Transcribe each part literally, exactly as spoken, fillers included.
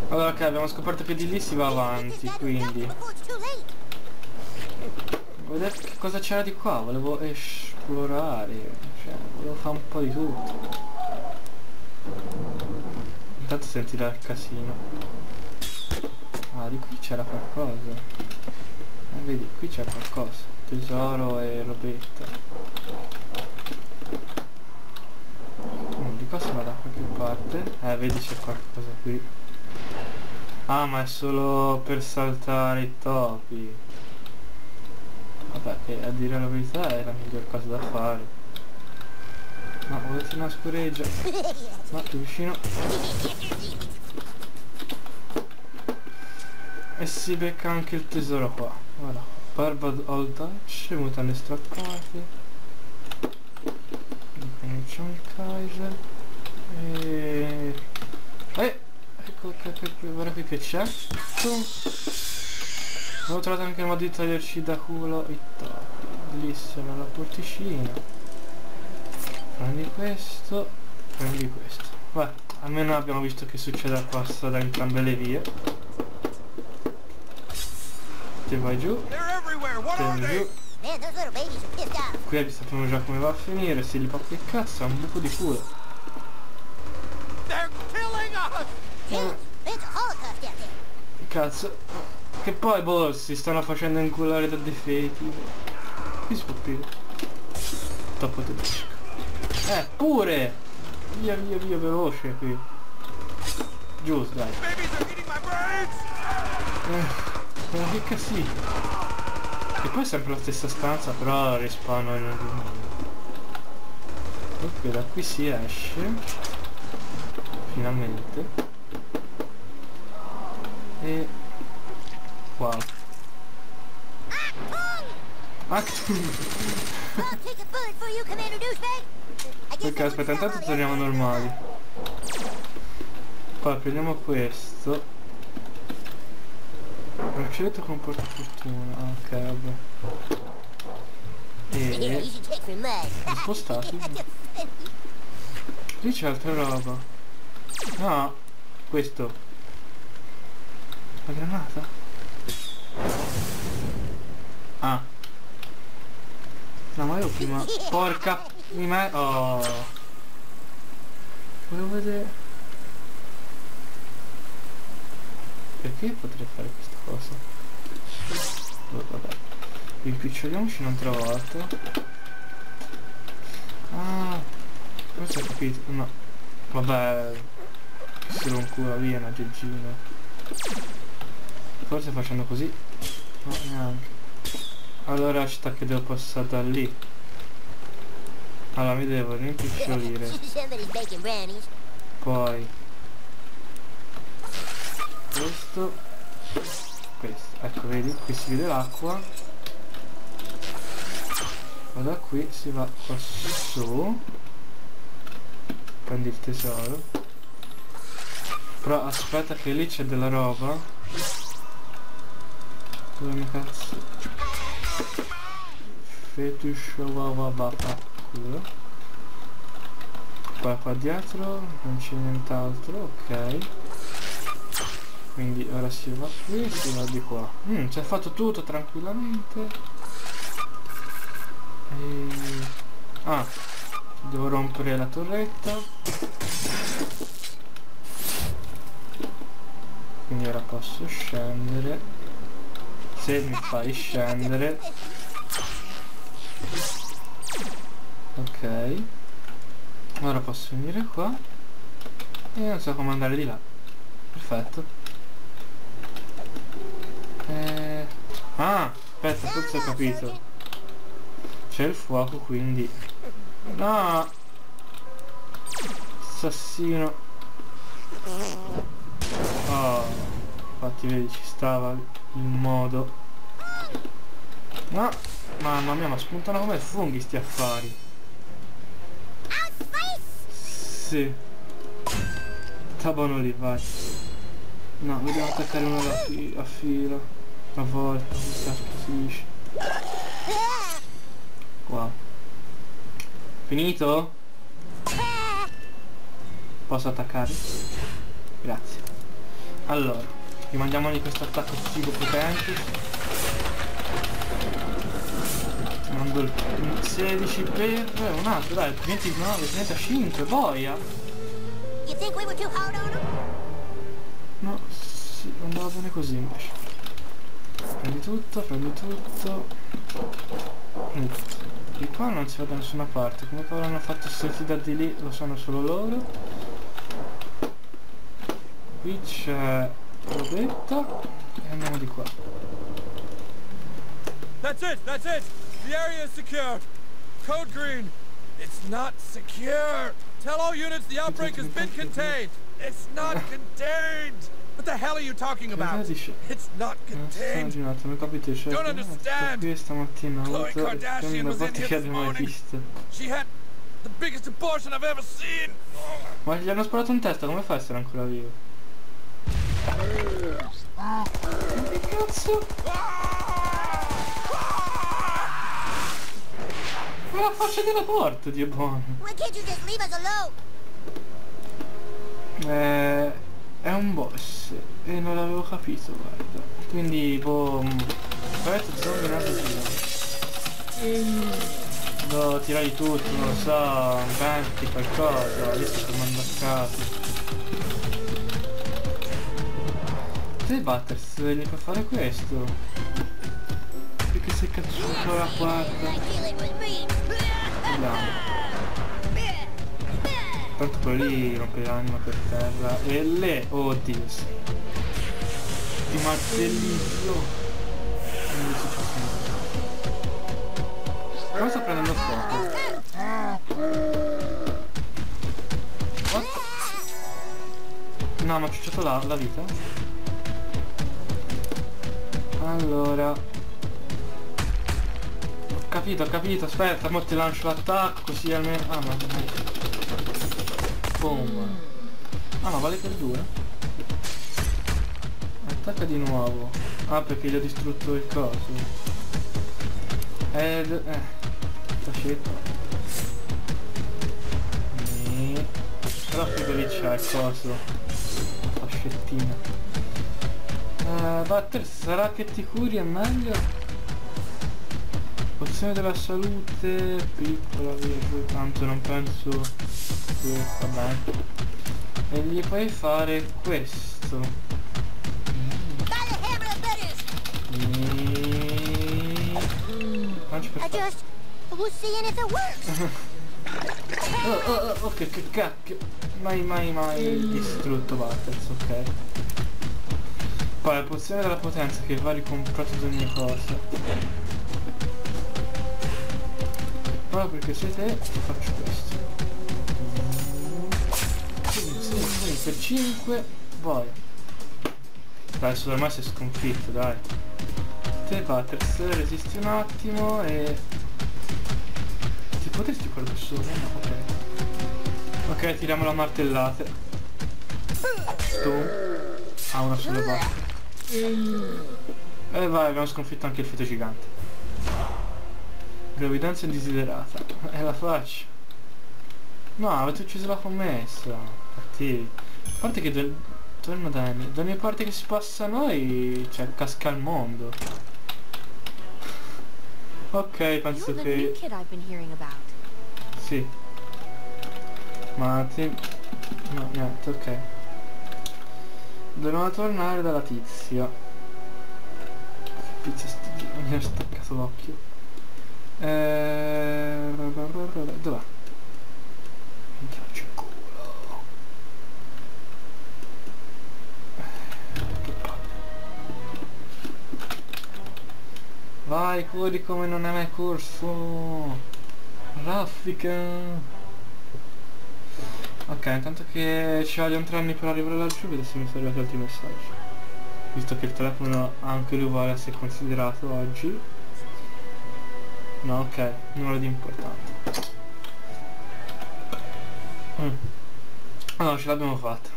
Allora, ok, abbiamo scoperto che di lì si va avanti, quindi vedete che cosa c'era di qua, volevo esplorare, cioè, volevo fare un po' di tutto. Intanto sentirà il casino. Ah, di qui c'era qualcosa. Ah, vedi, qui c'è qualcosa. Tesoro e robetta. Mm, di qua si va da qualche parte. Eh, vedi c'è qualcosa qui. Ah, ma è solo per saltare i topi. Vabbè, che a dire la verità è la miglior cosa da fare. No, volete una scureggia? No, più vicino. E si becca anche il tesoro qua. Voilà. Barba Old Dutch, mutande strappate. Ricominciamo il Kaiser. E... Eh! Ecco, guarda qui che c'è. Ho trovato anche il modo di toglierci da culo i topi. Bellissima la porticina. Prendi questo, prendi questo. Beh, almeno abbiamo visto che succede apposta da entrambe le vie. Ti vai giù, ti vai giù. Qui sappiamo già come va a finire, si li fa che cazzo, è un buco di culo. Eh. Cazzo. Che poi boh, si stanno facendo inculare da dei feti. Qui si può aprire. Troppo tedesco. Eh, pure! Via via via veloce qui. Giusto, dai. Eh, ma che casino. E poi è sempre la stessa stanza, però rispawnano in un... Ok, da qui si esce. Finalmente. E... wow. Actum! Ok, aspetta, intanto torniamo normali. Poi prendiamo questo. Braceletto con portafortuna. Ok, vabbè. E... spostati. Lì c'è altra roba. No, questo. La granata? Ah. No, ma io prima... porca... mi me... oh. Volevo vedere... perché potrei fare questa cosa? Oh, vabbè. Rimpiccioliamoci un'altra volta. Ah, forse ho capito. No. Vabbè. Se lo incura via una geggina. Forse facendo così. No, neanche. Allora aspetta che devo passare da lì. Allora mi devo rimpicciolire. Poi questo. Questo. Ecco, vedi, qui si vede l'acqua. E da qui si va qua su. Prendi il tesoro. Però aspetta che lì c'è della roba. Dove mi cazzo? Fetish culo. Poi qua dietro non c'è nient'altro, ok. Quindi ora si va qui, si va di qua. Mm, ci ha fatto tutto tranquillamente. E... ah, devo rompere la torretta. Quindi ora posso scendere. Se mi fai scendere. Ok. Ora posso venire qua. E non so come andare di là. Perfetto. Eh... ah, aspetta, forse ho capito. C'è il fuoco, quindi... no! Assassino. Oh, infatti vedi, ci stava il modo. No, mamma mia, ma spuntano come funghi sti affari. Sì. Sta buono lì, vai. No, dobbiamo attaccare uno a, fi a fila. A volta, si dice. Qua. Finito? Posso attaccare? Grazie. Allora, rimandiamogli questo attacco figo potente. Mando il sedici per un altro, dai, ventinove, trentacinque, boia! You think we were too hard on him? No, sì, andava bene così invece. Prendi tutto, prendi tutto. Prendi tutto. Di qua non si va da nessuna parte, come poi hanno fatto senti da di lì, lo sanno solo loro. Qui c'è robetta e andiamo di qua. That's it, that's it! The area is secure. Code green. It's not secure. Tell all units the outbreak has been contained. It's not contained. What the hell are you talking about? It's not contained. Non capite, cioè, Don't understand. qui stamattina Khloe Kardashian was in here this morning. She had the biggest abortion I've ever seen. Ma gli hanno sparato in testa, come fa a essere ancora vivo? Che cazzo? Ma la faccia della porta, Dio buono. Why can't you just leave us alone? Eh, è un boss e non l'avevo capito, guarda. Quindi, boh... Aspetta, zombie nato giro. Devo tirargli tutto, non lo so, venti, qualcosa, io sto fermando a casa. Te Butters, gli puoi fare questo? Perché sei cazzuto la quarta? Vediamo. Tanto quello lì rompe l'anima per terra. E le... Oddio sì. Ti martellizzo. Non mi succede niente. Come sta prendendo fuoco? What? No, ma ho ciucciato la, la vita. Allora, ho capito, ho capito, aspetta, mo ti lancio l'attacco così almeno... Ah ma... Boom. Ah ma vale per due? Attacca di nuovo. Ah, perché gli ho distrutto il coso. Ed... Eh... Fascetto. E... Però figo lì c'è il coso. Fascettina. Uh, Butter, sarà che ti curi è meglio? Pozione della salute piccola, via, tanto non penso che vabbè. E gli puoi fare questo. I just was seeing if it works. Oh, oh, oh, ok, che cacchio. Mai mai mai distrutto Butters, ok. Poi la pozione della potenza che va ricomprato ad ogni cosa. Proprio perché sei te ti faccio questo. Quindi per cinque poi. Dai, adesso ormai sei sconfitto, dai. Te Butters, resisti un attimo e... Ti potresti quello da solo? No, ok. Ok, tiriamo la martellata. Tu. Ha una sola botta. E vai, abbiamo sconfitto anche il feto gigante. Gravidanza indesiderata. E la faccio. No, avete ucciso la commessa. Cattivi. A parte che do torno da anni. Da ogni parte che si passa noi, cioè casca il mondo. Ok, penso che... Sì. Ma ti... No, niente, ok. Dobbiamo tornare dalla tizia. Tizia sti... mi ha staccato l'occhio. Ehm... Dov'è? Entrarci in culo. Che palle. Vai, corri come non hai mai corso. Raffica. Ok, intanto che ci vogliono tre anni per arrivare laggiù, vedo se mi sono arrivati altri messaggi. Visto che il telefono anche lui vuole essere considerato oggi. No, ok, nulla di importante. Mm. Allora, ce l'abbiamo fatta.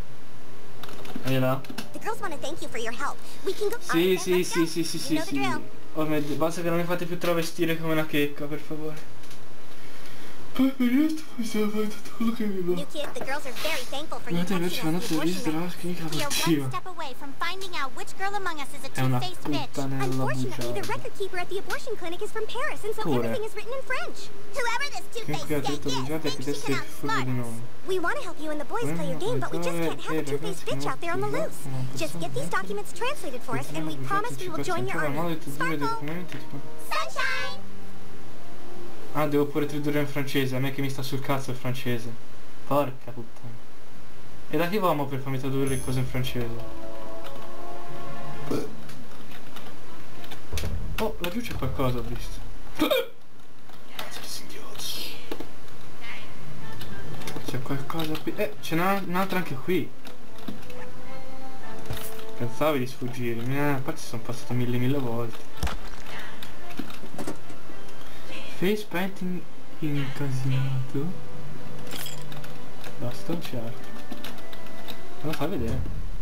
E là? Sì, sì, sì, sì, sì, sì, sì. Oh mio Dio, basta che non mi fate più travestire come una checca, per favore. Poi per io stavo facendo tutto quello che mi va. New kid, the girls are very thankful for you Guardate, invece catching vanno us a the sinistra, abortion che mica We are one faceva. step away from finding out which girl among us is a È una two-faced bitch. puttanella Unfortunately, the bugiarda. record keeper at the abortion clinic is from Paris, and so Pure. everything is written in French. Whoever this Comunque two-faced ha skank detto is bugiarda che thinks she adesso è can furbo di outsmart us. noi. We want to help you and the boys play your game, but we just can't have a two-faced bitch out there on the loose. Just get these documents translated for us, and we promise we will join your army. Sparkle! Sunshine! Ah, devo pure tradurre in francese, a me che mi sta sul cazzo il francese. Porca puttana. E da chi va mo per farmi tradurre le cose in francese? Oh, laggiù c'è qualcosa, ho visto. C'è qualcosa qui. Eh, ce n'è un'altra anche qui. Pensavi di sfuggirmi, eh, a parte sono passato mille mille volte. Face painting incasinato. Basta, non c'è altro. Me lo fa vedere.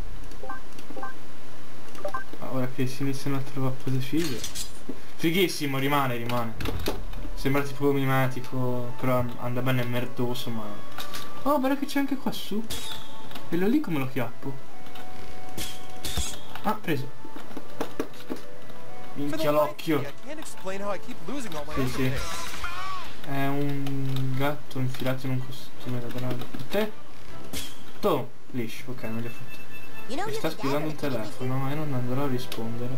Ah, ora che si iniziano a trovare cose fighe. Fighissimo, rimane, rimane. Sembra tipo mimetico, però anda bene merdoso, ma... Oh, guarda che c'è anche qua su. Quello lì come lo chiappo? Ah, preso. Minchia l'occhio. Sì, sì. È un gatto infilato in un costume da grande. Te? Tu? Liscio, ok, non gli ho fatto. You know Mi you're sta the dad spiegando of un the kid we telefono, ma io non andrò a rispondere.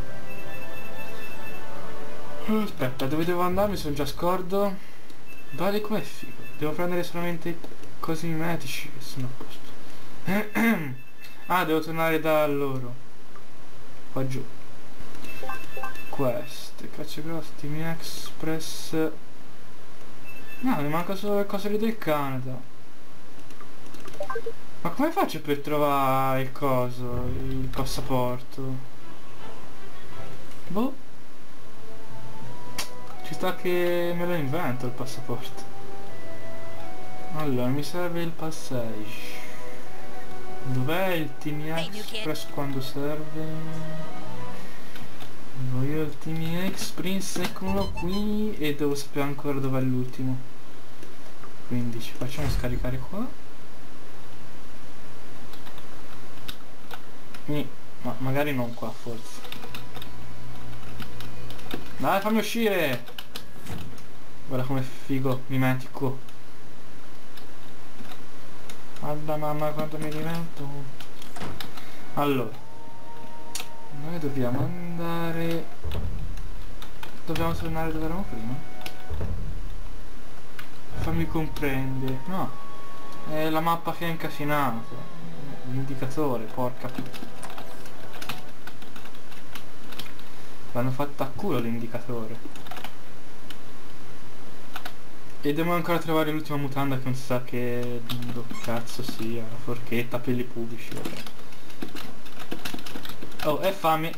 Aspetta, dove devo andare? Mi sono già scordo. Guarda com'è figo. Devo prendere solamente cose mimetici che sono a posto. Ah, devo tornare da loro. Qua giù. Queste, caccia grosse, Team Express. No, mi manca solo le cose lì del Canada. Ma come faccio per trovare il coso, il passaporto? Boh. Ci sta che me lo invento il passaporto. Allora, mi serve il passage. Dov'è il Team Express quando serve? Voglio il Team Express, eccolo qui. E devo sapere ancora dov'è l'ultimo. Quindi ci facciamo scaricare qua. Quindi, ma magari non qua, forse. Dai, fammi uscire! Guarda com'è figo, mimetico. Guarda mamma quanto mi divento. Allora, noi dobbiamo andare... Dobbiamo tornare dove eravamo prima? Fammi comprendere. No, è la mappa che è incasinata. L'indicatore, porca puttana. L'hanno fatta a culo l'indicatore. E devo ancora trovare l'ultima mutanda che non si sa che cazzo sia. Forchetta, pelli pubblici, vabbè. Oh, e fammi.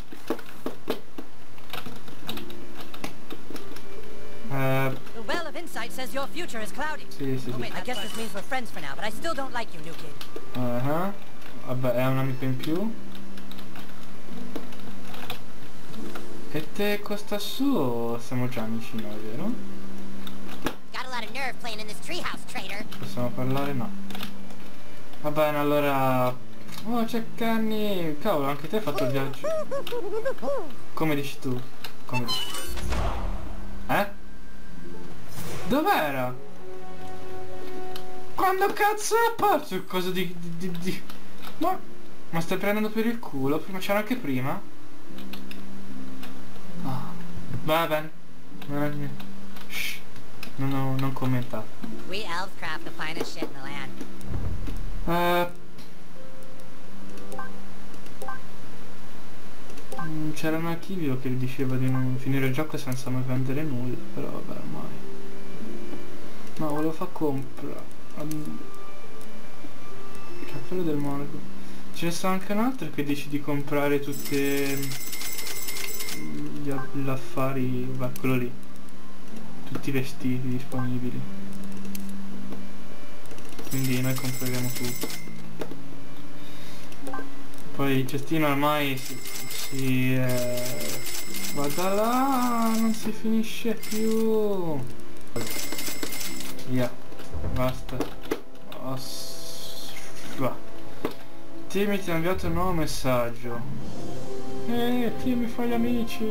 Uh, The well of insight says your future is cloudy. sì, sì, Oh, sì. wait, I guess this means we're friends for now, but I still don't like you, new kid. Uh-huh. Vabbè, è un amico in più. E te costa su? Siamo già amici noi, vero? Got a lot of nerve playing in this treehouse, traitor. Possiamo parlare? No. Va bene, allora... Oh, c'è Kenny! Cavolo, anche te hai fatto il viaggio. Come dici tu? Come dici? Eh? Dov'era? Quando cazzo è apparso il coso di... di, di, di... Ma... Ma stai prendendo per il culo? Prima c'era anche prima? Ah. Va bene. Eh, shh. Non ho... non commentato. We elves craft the finest shit in the land. Eh... C'era un archivio che diceva di non finire il gioco senza mai prendere nulla, però vabbè ormai. No, volevo far compra. Um, cappello del Monaco. Ce ne sta anche un altro che dici di comprare tutte gli, gli affari, vabbè, quello lì. Tutti i vestiti disponibili. Quindi noi compreremo tutto. Poi il cestino ormai si, si eh, guarda là, non si finisce più. Via. Basta. Os... Va. Timmy ti ha inviato un nuovo messaggio. Eh, Timmy fa gli amici.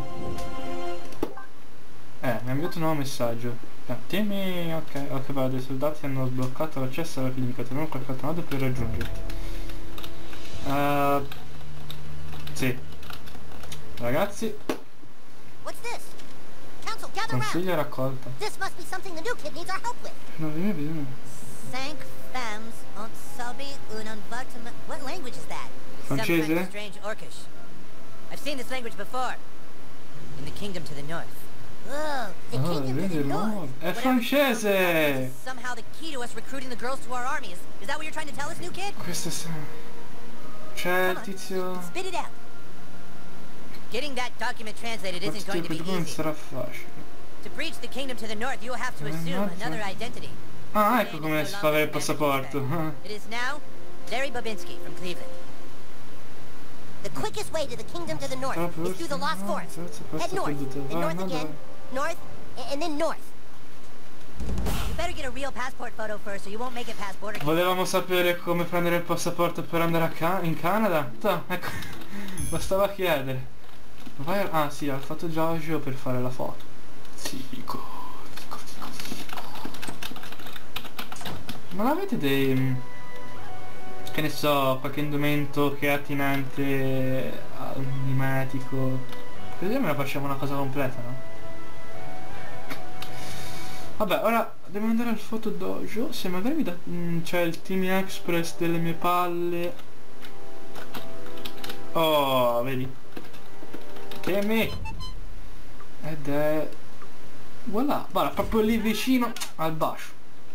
Eh, mi ha inviato un nuovo messaggio. Ah, Timmy, ok, ok, va, dei soldati hanno sbloccato l'accesso alla clinica, troviamo qualche altro modo per raggiungerti. Uh, sì. Ragazzi, What's this? Council, gather round. consiglia raccolta. This must be something the new kid needs our help with. No, vieni, vieni. Cinq femmes ont sabi un envartement. What language is that? Some kind Francese? of strange Orcish. I've seen this language before. In the kingdom to the north. Oh, the Oh, kingdom to vedi the il north. nome. È Whatever francese! is somehow the key to us recruiting the girls to our army. Is, is that what you're trying to tell us, new kid? Questo è... C'è il Come on, tizio... spit it out. Getting that document translated isn't going to be non easy. sarà facile. To breach the kingdom to the north, you will have to Eh, assume mazza. another identity. Ah, Your ecco name come is si no fa avere il longer passaporto. Amanda It is now Larry Babinski from Cleveland. The quickest way to the kingdom to the north is through the Lost Forest. Head north, then north again, north, a- and then north. You better get a real passport photo first, or you won't make it past border. Volevamo sapere come prendere il passaporto per andare a Ca- in Canada? Toh, ecco, bastava chiedere. Vai a- ah sì, ha fatto già Joe per fare la foto. Zico, zico, zico, zico. Non avete dei... che ne so, qualche indumento che è attinente a un nimetico? Così almeno facciamo una cosa completa, no? Vabbè, ora devo andare al fotodojo. Se magari mi dà... mm, c'è il Timmy Express delle mie palle. Oh, vedi? Timmy! Ed è... voilà, guarda, proprio lì vicino al bacio.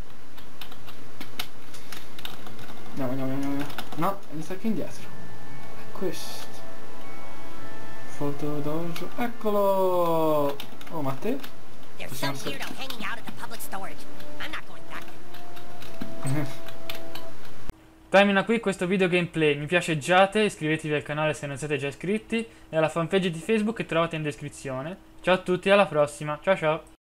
Andiamo, andiamo, andiamo, andiamo. No, mi sa che indietro. È questo. Fotodojo. Eccolo! Oh, ma te? There's some Possiamo weirdo hanging out at the public storage. I'm not going back there. Termina qui questo video gameplay, mi piaceggiate, iscrivetevi al canale se non siete già iscritti e alla fanpage di Facebook che trovate in descrizione. Ciao a tutti, alla prossima, ciao ciao!